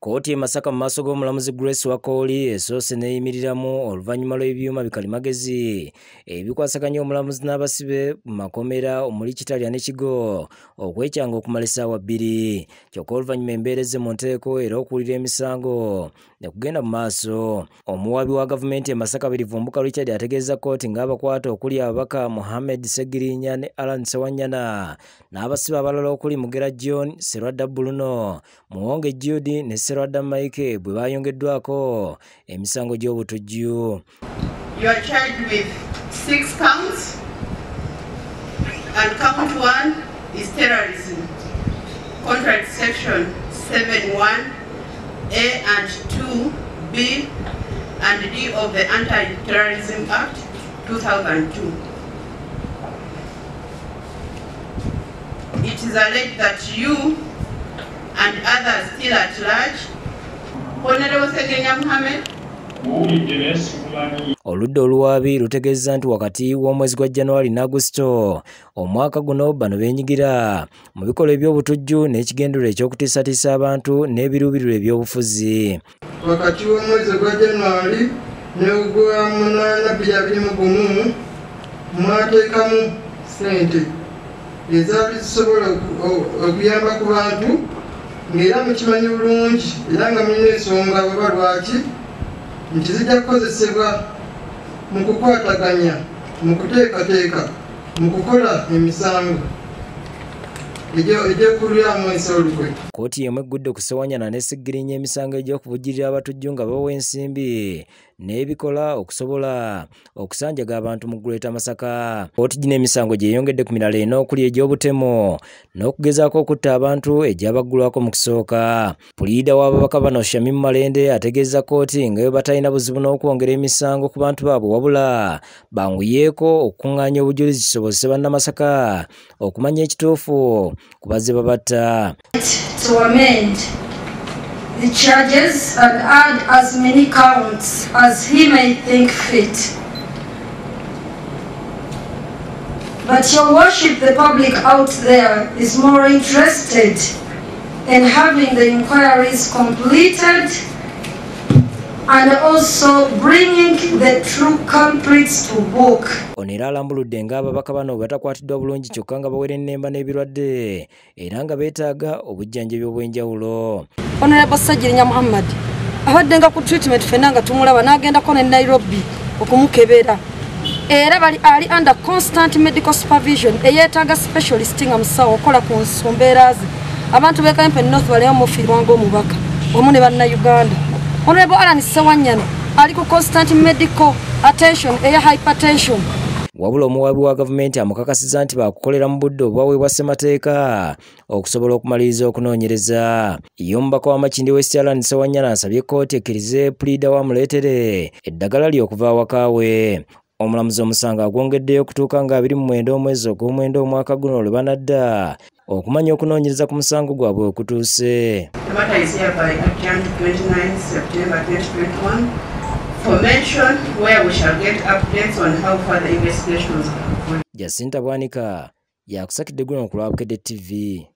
Kooti Masaka mu maaso g'omulamuzi Grace Wakholi esoose neeyimiriramu oluvannyuma lw'ebyuma bikalimagezi ebikwasaganya omulamuzi n'abasibe mu makomera omuli Kitalya ne Kigo okwekyanga okumala essaawa 2 kyokka oluvannyuma embeera ezze mu nteeko era okuwulira emisango ne kugenda mu maaso. Omuwaabi wa gavumenti e Masaka Birivumbuka Richard ategeeza kooti ng'abakwata okuli ababaka Mohammed Ssegirinya ne Allan Ssewanyana n'abasibe abalala okuli Mugera John, Sserwadda Bruno, Muwonge Judy ne Sserwadda Mike bwe bayongeddwako emisango gy'obutujju. You are charged with 6 counts and count 1 is terrorism contrary to section 7(1)(a) and 2(b) and D of the Anti-Terrorism Act 2002. It is alleged that you and others still at large, Honorable Ssegirinya Mohammed, oludda oluwaabi lutegeeza nti wakati w'omwezi gwa January ne Augusito omwaka guno bano beenyigira mu bikolwa eby'obutujju n'ekigendererwa eky'okutiisatiisa abantu n'ebiruubirirwa eby'obufuzi. Wakati w'omwezi gwa January n'ogwa 8 mwateekamu ssente ezaali zisobola okuyamba ku bantu ng'era mukimanyi bulungi era nga mulina ensonga bweba lwaki nti zijja kukozesebwa mu kukwataganya, mu kuteekateeka, mu kukola emisango egy'okuliramu ensolukwe. Kooti y'emu eggudde ku Ssewanyana ne Ssegirinnya emisango egy'okuvujjirira abatujju nga bawa ensimbi n'ebikola okusobola okusanjaga abantu mu Greater Masaka. Kooti gino emisango gyeyongedde ku mirala eno okuli egy'obutemu n'okugezaako okutta abantu egy'abaguddwako mu kusooka. Puliida w'ababaka bano Shamimu Malende ategeeza kooti nga bwe batalina buzibu n'okwongera emisango ku bantu baabwe wabula banguyeeko okukuŋŋaanya obujulizi kisobozese bannamasaka okumanya ekituufu ku bazze babatta. To amend the charges and add as many counts as he may think fit. But your worship, the public out there is more interested in having the inquiries completed and also bringing the true culprits to book. Onera alambuludde ng'ababaka bano batakwatiddwa bulungi kyokka nga bawera ennemba n'ebirwadde era nga beetaaga obujjanjabi obw'enjawulo. Honorable Ssegirinya Muhammad abadde nga ku treatment ffenna nga tumulaba n'agendako ne Nairobi okumukebera era bali ali under constant medical supervision eyeetaaga specialist nga musawo okola ku nsumbeera ze. Abantu b'e Kawempe North baliyo mufiirwa ng'omubaka omu ne bannayuganda. Honorable Allan Ssewanyana ali ku constant medical attention eya hypertension. Wabula omuwaabi wa gavumenti amukakasizza nti baakukolera mu budde obwaweebwa ssemateeka okusobola okumaliriza okunoonyereza. Ye omubaka wa Makindye West Allan Ssewanyana asabye kooti ekkirize puliida wamuleetere eddagala lye okuva awaka we. Omulamuzi omusango agwongeddeyo okutuuka nga 29 omwezi ogw'omwenda omwaka guno lwe banadda okumanya okunoonyereza ku musango gwabwe okutuuse. the matter is hereby adjourned 29 September 2021 for mention where we shall get updates on how further investigations are going. Jacinta Bwanika yakusakidde guno ku Lwabukedde TV.